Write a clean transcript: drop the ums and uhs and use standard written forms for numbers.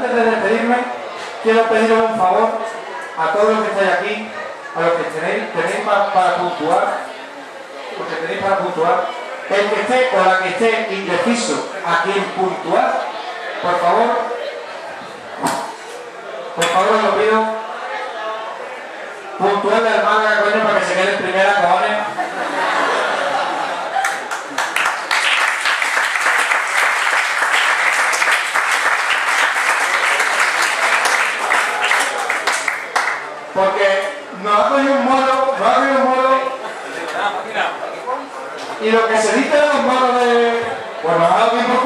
antes de despedirme, quiero pediros un favor a todos los que estáis aquí, a los que tenéis para puntuar, porque tenéis para puntuar, el que esté o la que esté indeciso a quien puntuar, por favor os lo pido, puntuarle al Málaga, coño, para que se quede en primera, cojones. Porque nos ha cogido un moro, y lo que se dice de los moros de... Pues nos ha dado bien por